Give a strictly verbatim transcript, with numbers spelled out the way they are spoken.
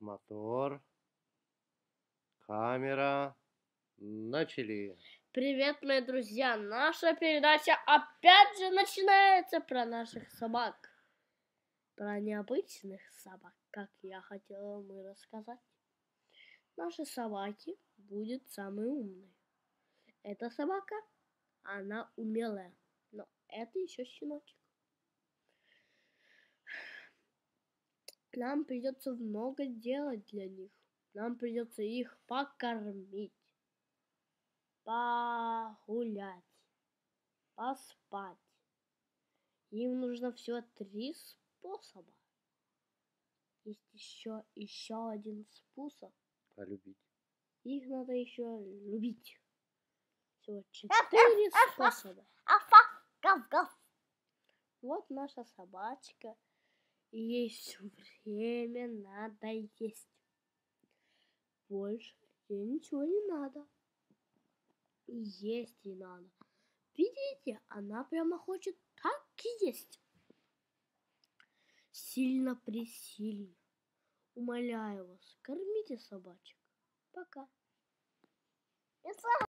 Мотор. Камера. Начали. Привет, мои друзья! Наша передача опять же начинается про наших собак. Про необычных собак, как я хотела вам и рассказать. Наши собаки будут самые умные. Эта собака, она умелая, но это еще щеночек. Нам придется много делать для них. Нам придется их покормить, погулять, поспать. Им нужно всего три способа. Есть еще, еще один способ. Полюбить. Их надо еще любить. Всего четыре способа. Вот наша собачка. И ей все время надо есть. Больше ей ничего не надо. И есть ей надо. Видите, она прямо хочет так и есть. Сильно-пресильно. Умоляю вас, кормите собачек. Пока.